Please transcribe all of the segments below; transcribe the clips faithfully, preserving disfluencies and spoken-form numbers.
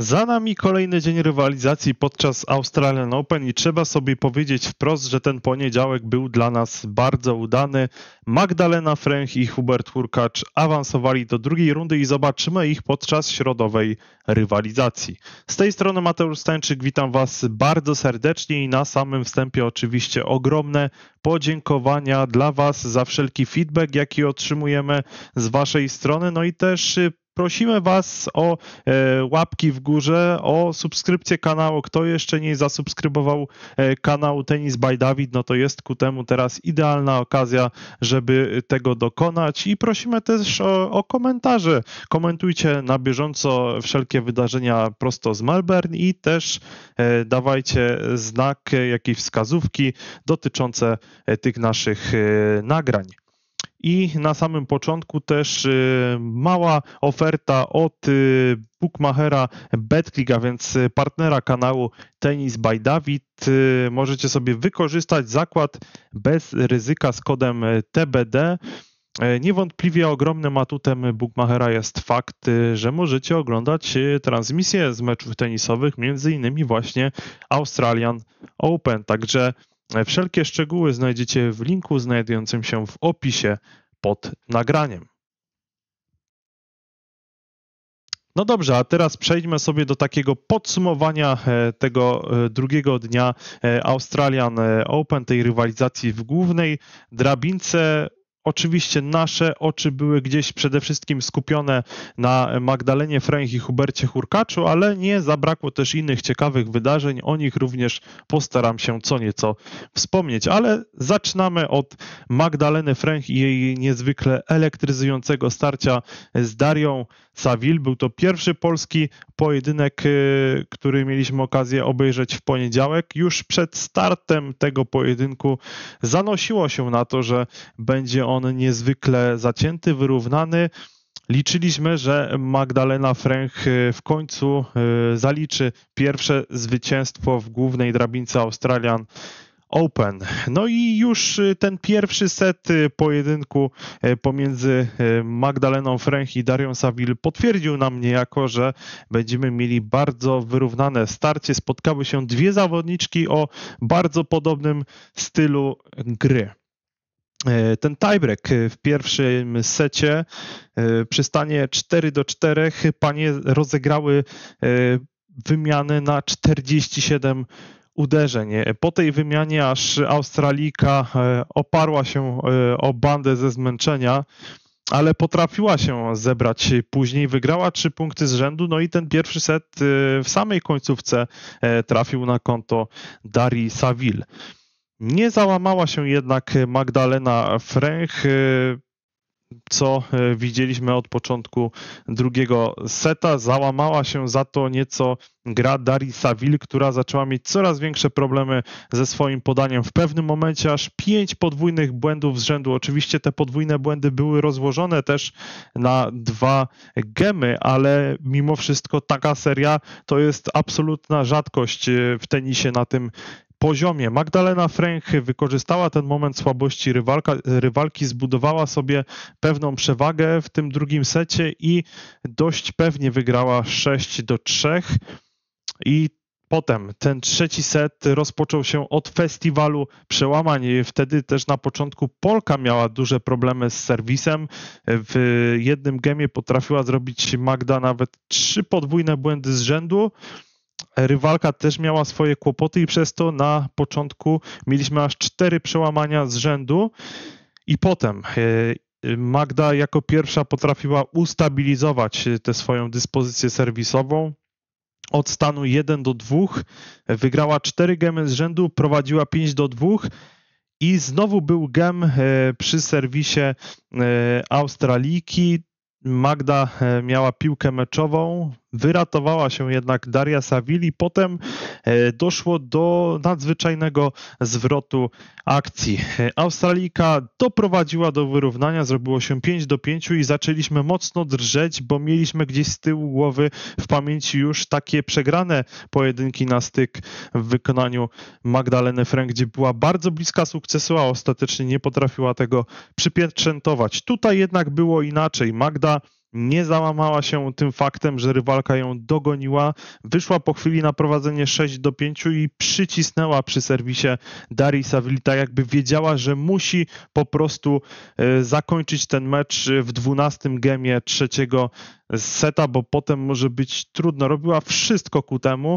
Za nami kolejny dzień rywalizacji podczas Australian Open i trzeba sobie powiedzieć wprost, że ten poniedziałek był dla nas bardzo udany. Magdalena Fręch i Hubert Hurkacz awansowali do drugiej rundy i zobaczymy ich podczas środowej rywalizacji. Z tej strony Mateusz Stańczyk, witam Was bardzo serdecznie i na samym wstępie oczywiście ogromne podziękowania dla Was za wszelki feedback, jaki otrzymujemy z Waszej strony, no i też prosimy Was o e, łapki w górze, o subskrypcję kanału. Kto jeszcze nie zasubskrybował e, kanału Tennis by Dawid, no to jest ku temu teraz idealna okazja, żeby tego dokonać i prosimy też o, o komentarze. Komentujcie na bieżąco wszelkie wydarzenia prosto z Melbourne i też e, dawajcie znak, jakiejś wskazówki dotyczące e, tych naszych e, nagrań. I na samym początku też y, mała oferta od y, bookmachera BetClick, a więc partnera kanału Tennis by Dawid. Y, możecie sobie wykorzystać zakład bez ryzyka z kodem T B D. Y, niewątpliwie ogromnym atutem bookmachera jest fakt, y, że możecie oglądać y, transmisję z meczów tenisowych, między innymi właśnie Australian Open. Także wszelkie szczegóły znajdziecie w linku znajdującym się w opisie pod nagraniem. No dobrze, a teraz przejdźmy sobie do takiego podsumowania tego drugiego dnia Australian Open, tej rywalizacji w głównej drabince. Oczywiście nasze oczy były gdzieś przede wszystkim skupione na Magdalenie Fręch i Hubercie Hurkaczu, ale nie zabrakło też innych ciekawych wydarzeń. O nich również postaram się co nieco wspomnieć. Ale zaczynamy od Magdaleny Fręch i jej niezwykle elektryzującego starcia z Darią Saville. Był to pierwszy polski pojedynek, który mieliśmy okazję obejrzeć w poniedziałek. Już przed startem tego pojedynku zanosiło się na to, że będzie on niezwykle zacięty, wyrównany. Liczyliśmy, że Magdalena Fręch w końcu zaliczy pierwsze zwycięstwo w głównej drabince Australian Open. No i już ten pierwszy set pojedynku pomiędzy Magdaleną Fręch i Darią Saville potwierdził nam niejako, że będziemy mieli bardzo wyrównane starcie. Spotkały się dwie zawodniczki o bardzo podobnym stylu gry. Ten tiebreak w pierwszym secie przy stanie cztery do czterech panie rozegrały wymiany na czterdzieści siedem uderzeń. Po tej wymianie aż Australijka oparła się o bandę ze zmęczenia, ale potrafiła się zebrać później, wygrała trzy punkty z rzędu, no i ten pierwszy set w samej końcówce trafił na konto Darii Saville. Nie załamała się jednak Magdalena Fręch, co widzieliśmy od początku drugiego seta. Załamała się za to nieco gra Darii Saville, która zaczęła mieć coraz większe problemy ze swoim podaniem. W pewnym momencie aż pięć podwójnych błędów z rzędu. Oczywiście te podwójne błędy były rozłożone też na dwa gemy, ale mimo wszystko taka seria to jest absolutna rzadkość w tenisie na tym poziomie. Magdalena Fręch wykorzystała ten moment słabości rywalka, rywalki, zbudowała sobie pewną przewagę w tym drugim secie i dość pewnie wygrała sześć do trzech. I potem ten trzeci set rozpoczął się od festiwalu przełamań. Wtedy też na początku Polka miała duże problemy z serwisem. W jednym gemie potrafiła zrobić Magda nawet trzy podwójne błędy z rzędu. Rywalka też miała swoje kłopoty i przez to na początku mieliśmy aż cztery przełamania z rzędu i potem Magda jako pierwsza potrafiła ustabilizować tę swoją dyspozycję serwisową. Od stanu jeden do dwóch wygrała cztery gemy z rzędu, prowadziła pięć do dwóch i znowu był gem przy serwisie Australijki. Magda miała piłkę meczową, wyratowała się jednak Daria Saville i potem doszło do nadzwyczajnego zwrotu akcji. Australijka doprowadziła do wyrównania, zrobiło się pięć do pięciu i zaczęliśmy mocno drżeć, bo mieliśmy gdzieś z tyłu głowy w pamięci już takie przegrane pojedynki na styk w wykonaniu Magdaleny Fręch, gdzie była bardzo bliska sukcesu, a ostatecznie nie potrafiła tego przypieczętować. Tutaj jednak było inaczej. Magda nie załamała się tym faktem, że rywalka ją dogoniła. Wyszła po chwili na prowadzenie sześć do pięciu i przycisnęła przy serwisie Darii Savili, tak jakby wiedziała, że musi po prostu zakończyć ten mecz w dwunastym gemie trzeciego seta, bo potem może być trudno. Robiła wszystko ku temu.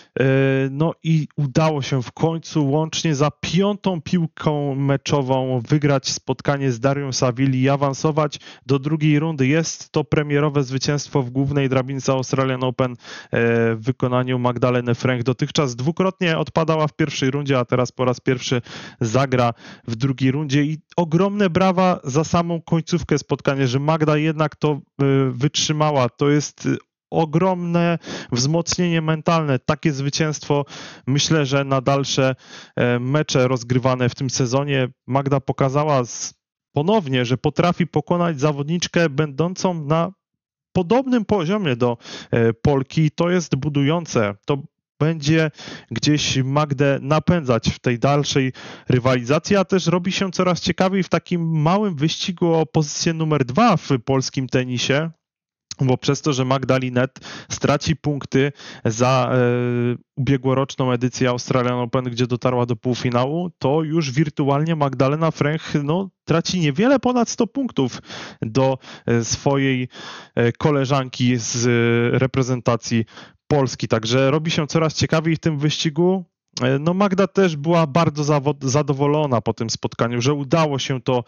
No i udało się w końcu łącznie za piątą piłką meczową wygrać spotkanie z Darią Savili i awansować do drugiej rundy. Jest to premierowe zwycięstwo w głównej drabince Australian Open w wykonaniu Magdaleny Fręch. Dotychczas dwukrotnie odpadała w pierwszej rundzie, a teraz po raz pierwszy zagra w drugiej rundzie i ogromne brawa za samą końcówkę spotkania, że Magda jednak to wytrzymała. To jest ogromne wzmocnienie mentalne. Takie zwycięstwo, myślę, że na dalsze mecze rozgrywane w tym sezonie Magda pokazała ponownie, że potrafi pokonać zawodniczkę będącą na podobnym poziomie do Polki. To jest budujące. To będzie gdzieś Magdę napędzać w tej dalszej rywalizacji, a też robi się coraz ciekawiej w takim małym wyścigu o pozycję numer dwa w polskim tenisie. Bo przez to, że Magda Linette straci punkty za e, ubiegłoroczną edycję Australian Open, gdzie dotarła do półfinału, to już wirtualnie Magdalena Fręch no, traci niewiele ponad sto punktów do e, swojej e, koleżanki z e, reprezentacji Polski. Także robi się coraz ciekawiej w tym wyścigu. No Magda też była bardzo zadowolona po tym spotkaniu, że udało się to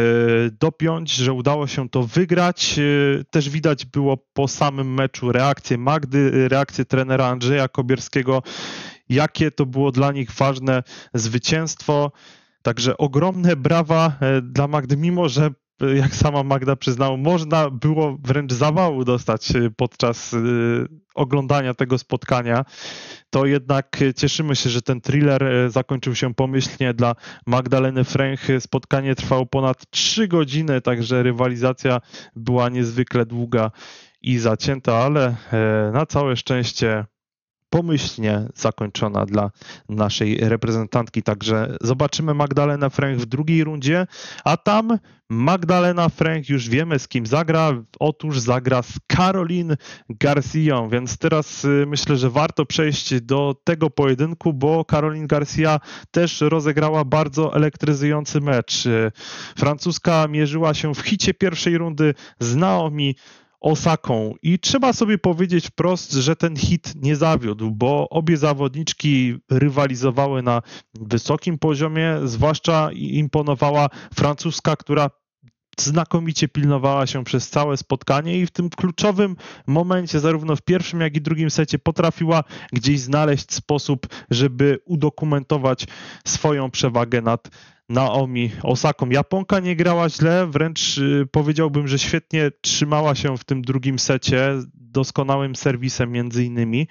dopiąć, że udało się to wygrać. Też widać było po samym meczu reakcję Magdy, reakcję trenera Andrzeja Kobierskiego, jakie to było dla nich ważne zwycięstwo. Także ogromne brawa dla Magdy, mimo że jak sama Magda przyznała, można było wręcz zawału dostać podczas oglądania tego spotkania, to jednak cieszymy się, że ten thriller zakończył się pomyślnie dla Magdaleny Fręch. Spotkanie trwało ponad trzy godziny, także rywalizacja była niezwykle długa i zacięta, ale na całe szczęście pomyślnie zakończona dla naszej reprezentantki. Także zobaczymy Magdalenę Fręch w drugiej rundzie, a tam Magdalena Fręch, już wiemy z kim zagra, otóż zagra z Caroline García, więc teraz myślę, że warto przejść do tego pojedynku, bo Caroline García też rozegrała bardzo elektryzujący mecz. Francuska mierzyła się w hicie pierwszej rundy z Naomi Osaką i trzeba sobie powiedzieć wprost, że ten hit nie zawiódł, bo obie zawodniczki rywalizowały na wysokim poziomie, zwłaszcza imponowała francuska, która znakomicie pilnowała się przez całe spotkanie i w tym kluczowym momencie, zarówno w pierwszym, jak i drugim secie, potrafiła gdzieś znaleźć sposób, żeby udokumentować swoją przewagę nad Naomi Osaką. Japonka nie grała źle, wręcz powiedziałbym, że świetnie trzymała się w tym drugim secie, doskonałym serwisem między innymi.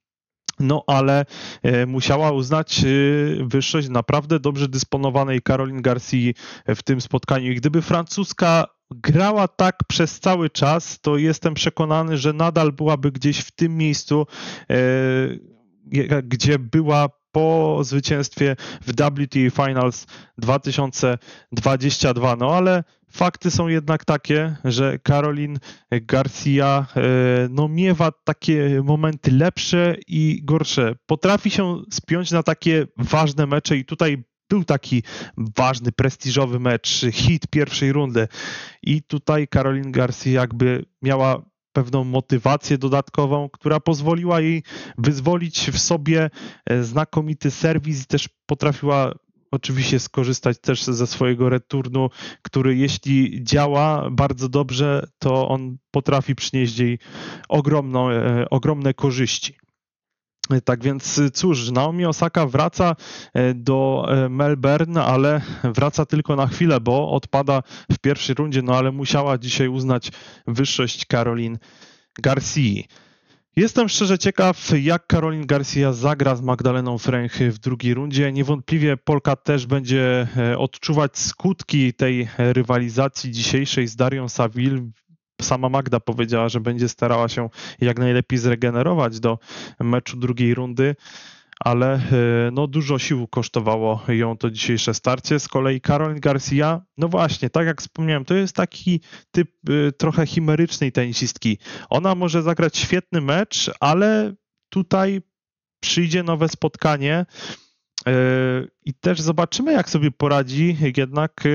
No ale musiała uznać wyższość naprawdę dobrze dysponowanej Caroline García w tym spotkaniu. I gdyby francuska grała tak przez cały czas, to jestem przekonany, że nadal byłaby gdzieś w tym miejscu, gdzie była po zwycięstwie w W T A Finals dwa tysiące dwudziestym drugim. No ale fakty są jednak takie, że Caroline García no, miewa takie momenty lepsze i gorsze. Potrafi się spiąć na takie ważne mecze i tutaj był taki ważny, prestiżowy mecz, hit pierwszej rundy i tutaj Caroline García jakby miała pewną motywację dodatkową, która pozwoliła jej wyzwolić w sobie znakomity serwis i też potrafiła oczywiście skorzystać też ze swojego returnu, który jeśli działa bardzo dobrze, to on potrafi przynieść jej ogromną, ogromne korzyści. Tak więc cóż, Naomi Osaka wraca do Melbourne, ale wraca tylko na chwilę, bo odpada w pierwszej rundzie, no ale musiała dzisiaj uznać wyższość Caroline García. Jestem szczerze ciekaw, jak Caroline García zagra z Magdaleną Fręch w drugiej rundzie. Niewątpliwie Polka też będzie odczuwać skutki tej rywalizacji dzisiejszej z Darią Savili. Sama Magda powiedziała, że będzie starała się jak najlepiej zregenerować do meczu drugiej rundy, ale no dużo sił kosztowało ją to dzisiejsze starcie. Z kolei Caroline Garcia, no właśnie, tak jak wspomniałem, to jest taki typ trochę chimerycznej tenisistki. Ona może zagrać świetny mecz, ale tutaj przyjdzie nowe spotkanie i też zobaczymy, jak sobie poradzi jednak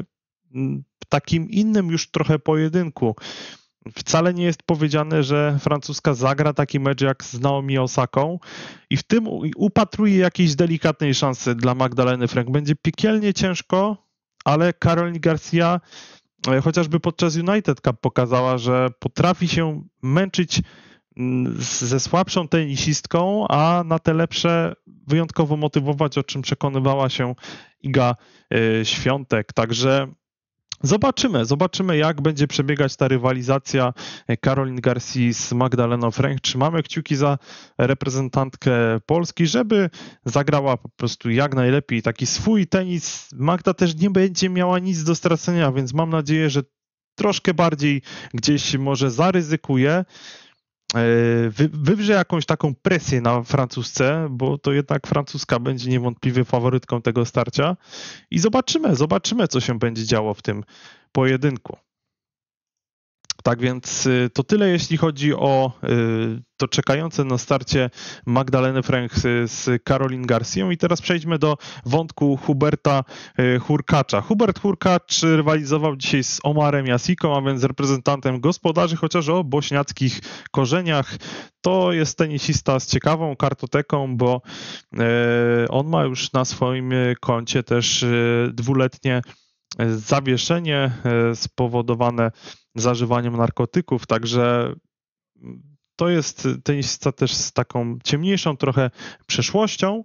w takim innym już trochę pojedynku. Wcale nie jest powiedziane, że francuska zagra taki mecz jak z Naomi Osaką i w tym upatruje jakiejś delikatnej szansy dla Magdaleny Frank. Będzie piekielnie ciężko, ale Caroline Garcia chociażby podczas United Cup pokazała, że potrafi się męczyć ze słabszą tenisistką, a na te lepsze wyjątkowo motywować, o czym przekonywała się Iga Świątek. Także Zobaczymy, zobaczymy jak będzie przebiegać ta rywalizacja Caroline Garcia z Magdaleną Frank. Trzymamy kciuki za reprezentantkę Polski, żeby zagrała po prostu jak najlepiej taki swój tenis. Magda też nie będzie miała nic do stracenia, więc mam nadzieję, że troszkę bardziej gdzieś może zaryzykuje. Wy, wywrze jakąś taką presję na Francuzce, bo to jednak francuska będzie niewątpliwie faworytką tego starcia i zobaczymy, zobaczymy, co się będzie działo w tym pojedynku. Tak więc to tyle, jeśli chodzi o to czekające na starcie Magdaleny Frank z Caroline Garcią. I teraz przejdźmy do wątku Huberta Hurkacza. Hubert Hurkacz rywalizował dzisiaj z Omarem Jasiką, a więc reprezentantem gospodarzy, chociaż o bośniackich korzeniach. To jest tenisista z ciekawą kartoteką, bo on ma już na swoim koncie też dwuletnie zawieszenie spowodowane zażywaniem narkotyków, także to jest tenisista też z taką ciemniejszą trochę przeszłością,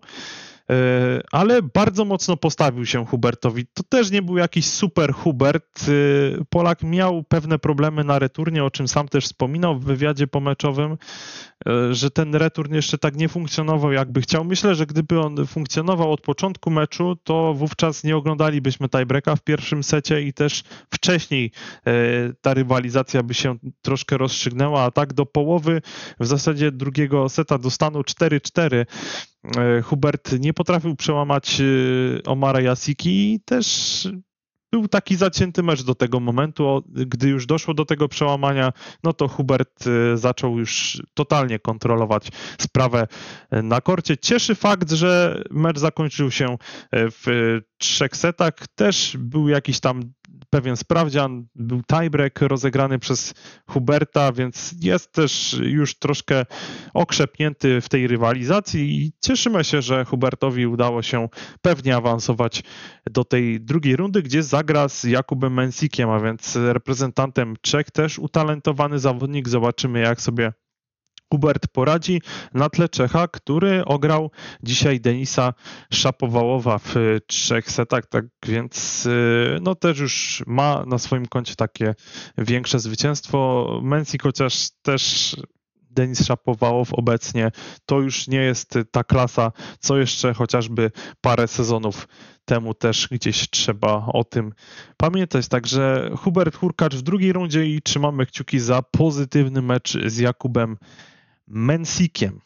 ale bardzo mocno postawił się Hubertowi. To też nie był jakiś super Hubert. Polak miał pewne problemy na returnie, o czym sam też wspominał w wywiadzie pomeczowym, że ten return jeszcze tak nie funkcjonował, jakby chciał. Myślę, że gdyby on funkcjonował od początku meczu, to wówczas nie oglądalibyśmy tiebreaka w pierwszym secie i też wcześniej ta rywalizacja by się troszkę rozstrzygnęła, a tak do połowy w zasadzie drugiego seta do stanu cztery cztery Hubert nie potrafił przełamać Omara Jasiki i też był taki zacięty mecz do tego momentu. Gdy już doszło do tego przełamania, no to Hubert zaczął już totalnie kontrolować sprawę na korcie. Cieszy fakt, że mecz zakończył się w trzech setach. Też był jakiś tam pewien sprawdzian, był tiebreak rozegrany przez Huberta, więc jest też już troszkę okrzepnięty w tej rywalizacji i cieszymy się, że Hubertowi udało się pewnie awansować do tej drugiej rundy, gdzie zagra z Jakubem Mensikiem, a więc reprezentantem Czech, też utalentowany zawodnik. Zobaczymy, jak sobie Hubert poradzi na tle Czecha, który ograł dzisiaj Denisa Szapowałowa w trzech setach, tak więc no też już ma na swoim koncie takie większe zwycięstwo. Mensik, chociaż też Denis Szapowałow obecnie to już nie jest ta klasa, co jeszcze chociażby parę sezonów temu też gdzieś trzeba o tym pamiętać. Także Hubert Hurkacz w drugiej rundzie i trzymamy kciuki za pozytywny mecz z Jakubem Mensikiem.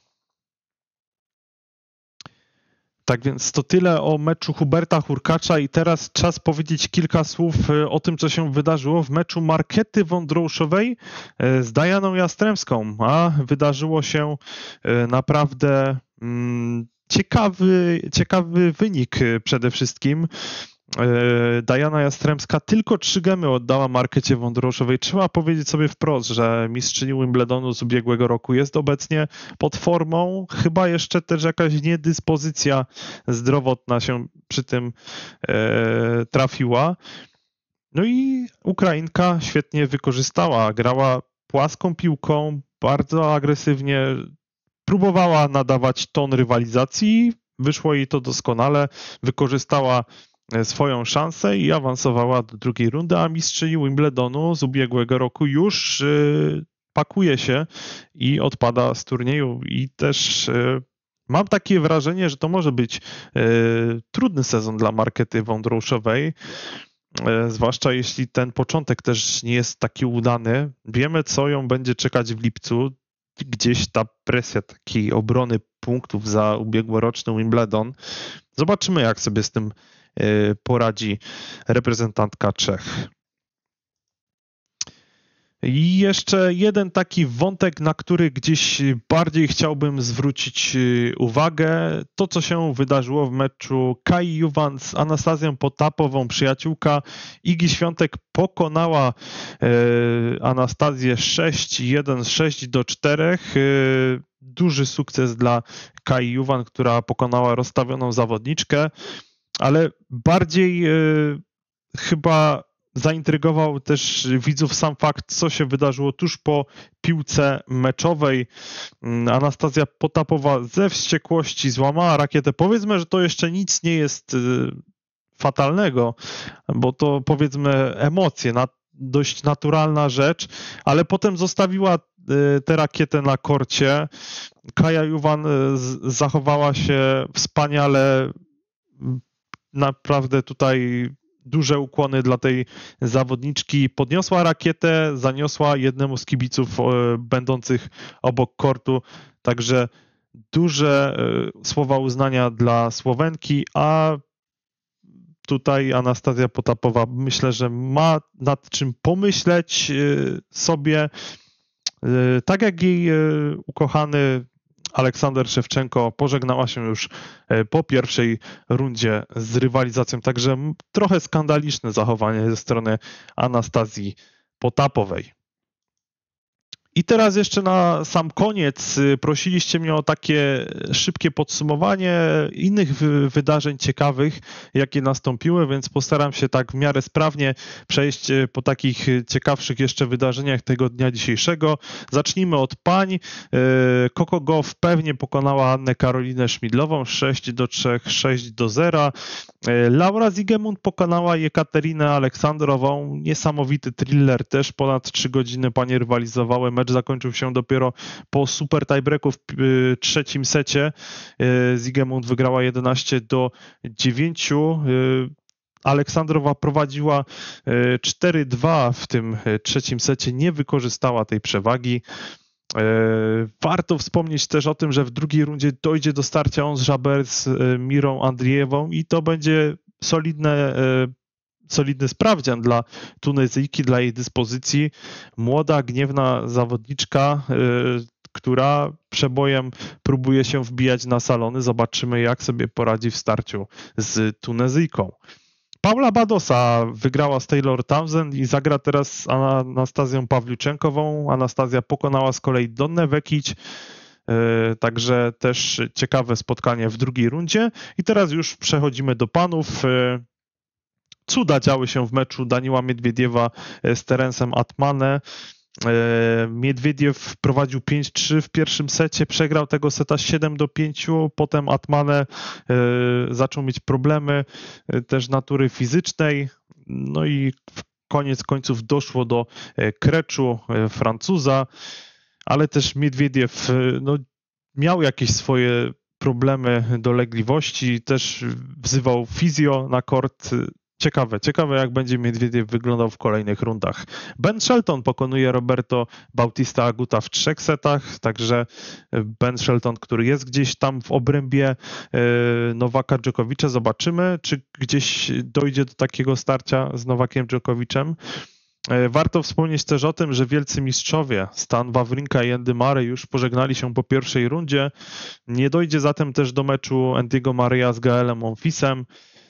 Tak więc to tyle o meczu Huberta Hurkacza i teraz czas powiedzieć kilka słów o tym, co się wydarzyło w meczu Markety Wądrouszowej z Dianą Jastrzębską, a wydarzyło się naprawdę ciekawy, ciekawy wynik przede wszystkim. Diana Jastrzębska tylko trzy gemy oddała Markecie Wądrouszowej. Trzeba powiedzieć sobie wprost, że mistrzyni Wimbledonu z ubiegłego roku jest obecnie pod formą. Chyba jeszcze też jakaś niedyspozycja zdrowotna się przy tym e, trafiła. No i Ukrainka świetnie wykorzystała. Grała płaską piłką, bardzo agresywnie. Próbowała nadawać ton rywalizacji. Wyszło jej to doskonale. Wykorzystała swoją szansę i awansowała do drugiej rundy, a mistrzyni Wimbledonu z ubiegłego roku już y, pakuje się i odpada z turnieju i też y, mam takie wrażenie, że to może być y, trudny sezon dla Markety Wądrouszowej, y, zwłaszcza jeśli ten początek też nie jest taki udany. Wiemy, co ją będzie czekać w lipcu. gdzieś ta presja takiej obrony punktów za ubiegłoroczny Wimbledon. Zobaczymy, jak sobie z tym poradzi reprezentantka Czech. I jeszcze jeden taki wątek, na który gdzieś bardziej chciałbym zwrócić uwagę. To, co się wydarzyło w meczu Kai Juvan z Anastazją Potapową. Przyjaciółka Igi Świątek pokonała Anastazję sześć jeden, sześć do czterech. Duży sukces dla Kai Juvan, która pokonała rozstawioną zawodniczkę, ale bardziej chyba zaintrygował też widzów sam fakt, co się wydarzyło tuż po piłce meczowej. Anastazja Potapowa ze wściekłości złamała rakietę. Powiedzmy, że to jeszcze nic nie jest fatalnego, bo to powiedzmy emocje, dość naturalna rzecz, ale potem zostawiła tę rakietę na korcie. Kaja Juvan zachowała się wspaniale. Naprawdę tutaj duże ukłony dla tej zawodniczki. Podniosła rakietę, zaniosła jednemu z kibiców będących obok kortu. Także duże słowa uznania dla Słowenki, a tutaj Anastazja Potapowa myślę, że ma nad czym pomyśleć sobie. Tak jak jej ukochany Aleksander Szewczenko pożegnała się już po pierwszej rundzie z rywalizacją, także trochę skandaliczne zachowanie ze strony Anastazji Potapowej. I teraz jeszcze na sam koniec prosiliście mnie o takie szybkie podsumowanie innych wydarzeń ciekawych, jakie nastąpiły, więc postaram się tak w miarę sprawnie przejść po takich ciekawszych jeszcze wydarzeniach tego dnia dzisiejszego. Zacznijmy od pań. Coco Gauff pewnie pokonała Annę Karolinę Szmidlową sześć do trzech, sześć do zera. Laura Siegemund pokonała Jekaterinę Aleksandrową. Niesamowity thriller, też ponad trzy godziny panie rywalizowały. Mecz zakończył się dopiero po super tiebreaku w trzecim secie. Siegemund wygrała jedenaście do dziewięciu. Aleksandrowa prowadziła cztery dwa w tym trzecim secie, nie wykorzystała tej przewagi. Warto wspomnieć też o tym, że w drugiej rundzie dojdzie do starcia Ons Jabeur z Mirą Andrijewą i to będzie solidne solidny sprawdzian dla Tunezyjki, dla jej dyspozycji. Młoda, gniewna zawodniczka, yy, która przebojem próbuje się wbijać na salony. Zobaczymy, jak sobie poradzi w starciu z Tunezyjką. Paula Badosa wygrała z Taylor Townsend i zagra teraz z Anastazją Pawliuczenkową. Anastazja pokonała z kolei Donnę Vekic. Yy, także też ciekawe spotkanie w drugiej rundzie. I teraz już przechodzimy do panów. Yy, Cuda działy się w meczu Daniła Miedwiediewa z Terencem Atmanem. Miedwiediew prowadził pięć trzy w pierwszym secie, przegrał tego seta siedem do pięciu, potem Atmane zaczął mieć problemy też natury fizycznej, no i koniec końców doszło do kreczu Francuza, ale też Miedwiediew no, miał jakieś swoje problemy, dolegliwości, też wzywał fizjo na kort. Ciekawe, ciekawe jak będzie Miedwiediew wyglądał w kolejnych rundach. Ben Shelton pokonuje Roberto Bautista Aguta w trzech setach, także Ben Shelton, który jest gdzieś tam w obrębie Nowaka Dżokowicza. Zobaczymy, czy gdzieś dojdzie do takiego starcia z Nowakiem Dżokowiczem. Warto wspomnieć też o tym, że wielcy mistrzowie Stan Wawrinka i Andy Murray już pożegnali się po pierwszej rundzie. Nie dojdzie zatem też do meczu Andy'ego Murraya z Gaelem Monfilsem.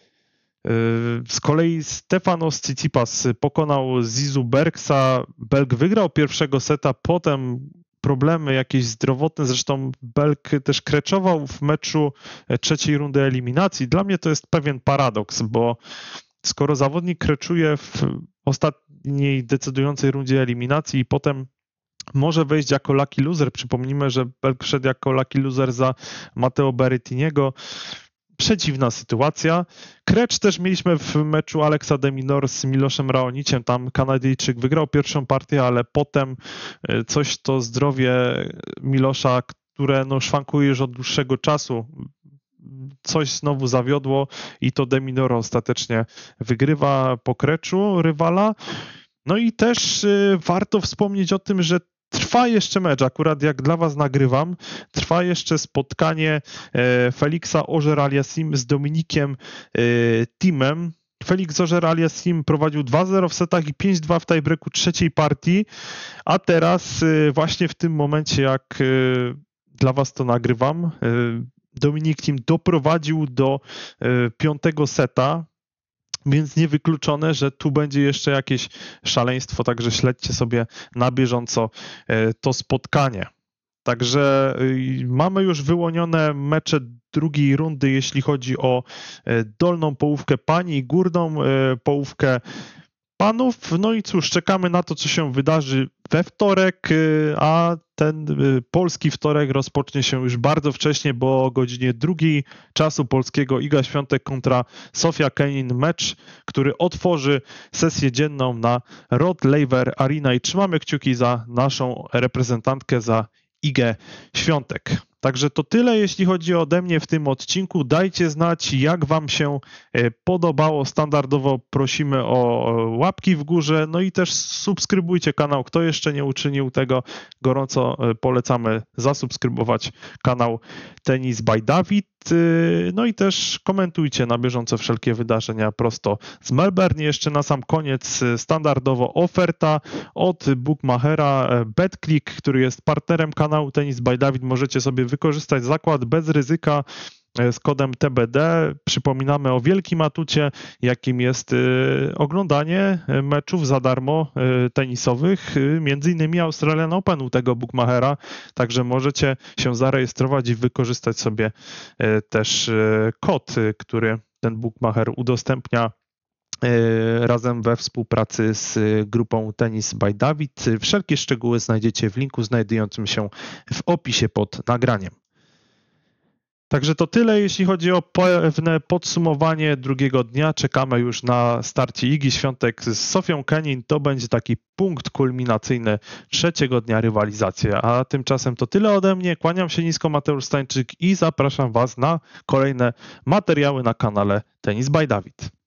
Z kolei Stefanos Tsitsipas pokonał Zizu Bergsa. Belg wygrał pierwszego seta, potem problemy jakieś zdrowotne, zresztą Belg też kreczował w meczu trzeciej rundy eliminacji. Dla mnie to jest pewien paradoks, bo skoro zawodnik kreczuje w ostatniej decydującej rundzie eliminacji i potem może wejść jako lucky loser, przypomnijmy, że Belg szedł jako lucky loser za Matteo Berrettiniego. Przeciwna sytuacja. Krecz też mieliśmy w meczu Alexa de Minaur z Miloszem Raoniciem. Tam Kanadyjczyk wygrał pierwszą partię, ale potem coś to zdrowie Milosza, które no szwankuje już od dłuższego czasu, coś znowu zawiodło i to de Minaur ostatecznie wygrywa po kreczu rywala. No i też warto wspomnieć o tym, że Trwa jeszcze mecz, akurat jak dla Was nagrywam, trwa jeszcze spotkanie Feliksa Auger-Aliassime z Dominikiem Thiem. Felix Auger-Aliassime prowadził dwa zero w setach i pięć dwa w tiebreaku trzeciej partii, a teraz właśnie w tym momencie, jak dla Was to nagrywam, Dominic Thiem doprowadził do piątego seta, więc niewykluczone, że tu będzie jeszcze jakieś szaleństwo, także śledźcie sobie na bieżąco to spotkanie. Także mamy już wyłonione mecze drugiej rundy, jeśli chodzi o dolną połówkę pań i górną połówkę panów. No i cóż, czekamy na to, co się wydarzy we wtorek, a ten polski wtorek rozpocznie się już bardzo wcześnie, bo o godzinie drugiej czasu polskiego Iga Świątek kontra Sofia Kenin, mecz, który otworzy sesję dzienną na Rod Laver Arena i trzymamy kciuki za naszą reprezentantkę, za Igę Świątek. Także to tyle, jeśli chodzi ode mnie w tym odcinku. Dajcie znać, jak Wam się podobało. Standardowo prosimy o łapki w górze, no i też subskrybujcie kanał. Kto jeszcze nie uczynił tego, gorąco polecamy zasubskrybować kanał Tennis by Dawid. No i też komentujcie na bieżąco wszelkie wydarzenia prosto z Melbourne. Jeszcze na sam koniec standardowo oferta od bookmachera BetClick, który jest partnerem kanału Tennis by Dawid. Możecie sobie wykorzystać zakład bez ryzyka z kodem T B D. Przypominamy o wielkim atucie, jakim jest oglądanie meczów za darmo tenisowych, między innymi Australian Open u tego bookmachera, także możecie się zarejestrować i wykorzystać sobie też kod, który ten bookmacher udostępnia razem we współpracy z grupą Tennis by Dawid. Wszelkie szczegóły znajdziecie w linku znajdującym się w opisie pod nagraniem. Także to tyle, jeśli chodzi o pewne podsumowanie drugiego dnia. Czekamy już na starcie Igi Świątek z Sofią Kenin. To będzie taki punkt kulminacyjny trzeciego dnia rywalizacji. A tymczasem to tyle ode mnie. Kłaniam się nisko, Mateusz Stańczyk i zapraszam Was na kolejne materiały na kanale Tennis by Dawid.